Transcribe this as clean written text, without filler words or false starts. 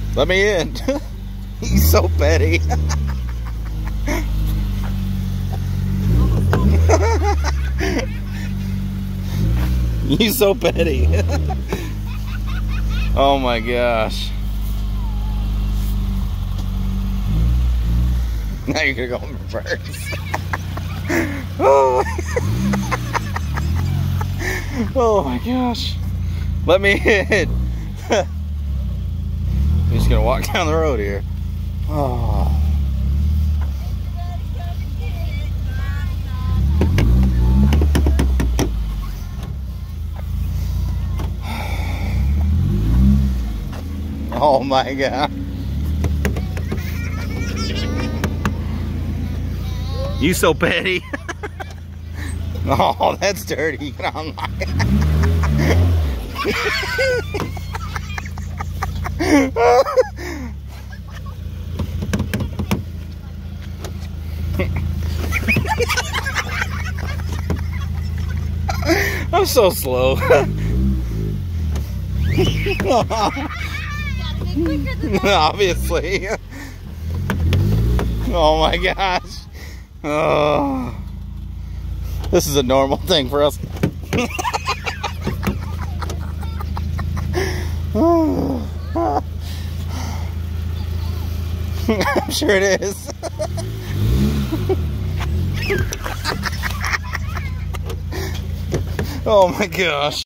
Let me in. He's so petty. He's so petty. Oh my gosh. Now you're gonna go in reverse. Oh. Oh my gosh. Let me in. I'm just gonna walk down the road here. Oh. Oh my God. You so petty. Oh, that's dirty. Get on my. I'm so slow. Obviously. Oh my gosh. Oh. This is a normal thing for us. I'm sure it is. Oh my gosh.